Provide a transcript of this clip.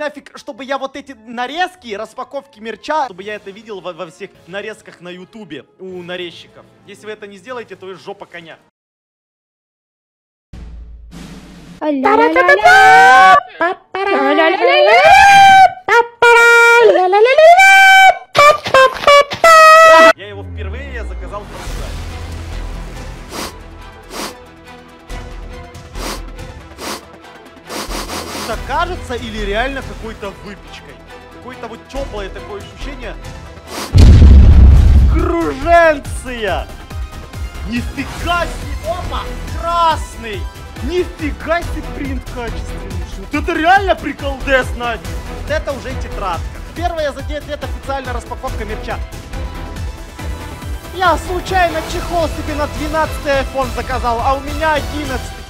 нафиг, чтобы я вот эти нарезки, распаковки мерча, чтобы я это видел во всех нарезках на ютубе у нарезчиков. Если вы это не сделаете, то и жопа коня. Я его впервые заказал в Португалии. Это кажется или реально какой-то выпечкой? Какое-то вот теплое такое ощущение. Круженция! Нифига себе! Опа! Красный! Нифига себе принт качественный! Вот это реально приколдес, Надя! Вот это уже тетрадка. Первая за 9 лет официальная распаковка мерча. Я случайно чехол себе на 12-й iPhone заказал, а у меня 11-й.